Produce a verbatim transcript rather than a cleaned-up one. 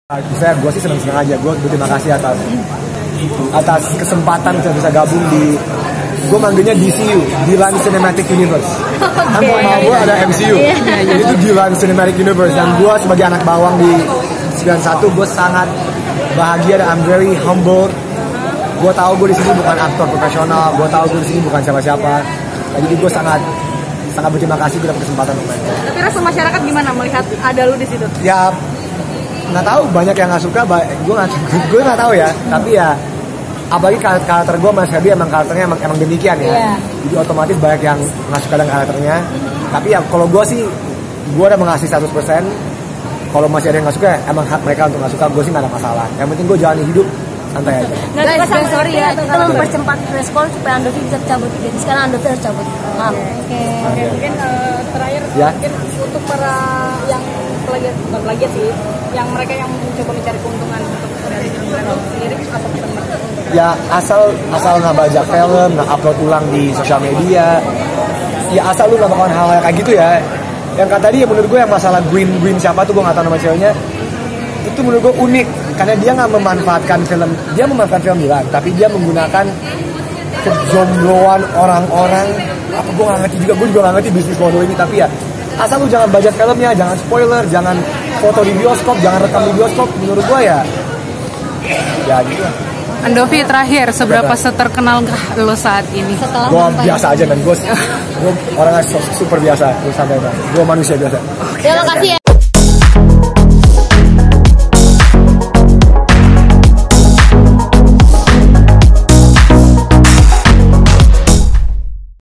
Saya gue sih seneng-seneng aja, gue berterima kasih atas atas kesempatan bisa bisa gabung di, gue manggilnya D C U, Dylan Cinematic Universe. Kan okay. Nama gue ada M C U, itu Dylan Cinematic Universe. Dan gue sebagai anak bawang di sembilan satu, gue sangat bahagia dan I'm very humble. Gue tahu gue di sini bukan aktor profesional, gue tahu gue di sini bukan siapa-siapa. Nah, jadi gue sangat sangat berterima kasih gue dapat kesempatan untuk main. Tapi rasa masyarakat gimana melihat ada lu di situ? Ya nggak tahu, banyak yang nggak suka, gue nggak gue nggak tahu ya, tapi ya apalagi karakter gue Mas Herdi emang karakternya emang, emang demikian ya, yeah. Jadi otomatis banyak yang nggak suka dengan karakternya, tapi ya kalau gue sih gue udah mengasih seratus persen. Kalau masih ada yang nggak suka, emang hak mereka untuk nggak suka, gue sih nggak ada masalah. Yang penting gue jalani hidup santai aja. Guys, guys, sorry ya, kita mempercepat press call supaya Andovi bisa cabut. Jadi sekarang Andovi harus cabut. Maaf. Oke. Oke, mungkin uh, terakhir ya? Mungkin untuk para yang plagiat, bukan plagiat sih, yang mereka yang mencoba mencari keuntungan untuk dari film sendiri, apa pesan mereka? Ya asal asal nggak bajak film, nggak upload ulang di sosial media. Ya asal lu nggak bakalan hal-hal kayak gitu ya. Yang kata dia menurut gue yang masalah green green siapa tuh gue nggak tahu nama ceweknya. Itu menurut gue unik karena dia nggak memanfaatkan film, dia memanfaatkan film Dylan, tapi dia menggunakan kejombloan orang-orang. Apa gue nggak ngerti juga, gue juga nggak ngerti bisnis model ini, tapi ya asal lu jangan budget filmnya, jangan spoiler, jangan foto di bioskop, jangan rekam di bioskop. Menurut gue ya, ya gitu lah. Andovi terakhir, seberapa seterkenalkah lo saat ini? Gue biasa aja dan gue, gue orangnya super biasa, gue santai banget, gue manusia biasa. Terima kasih ya.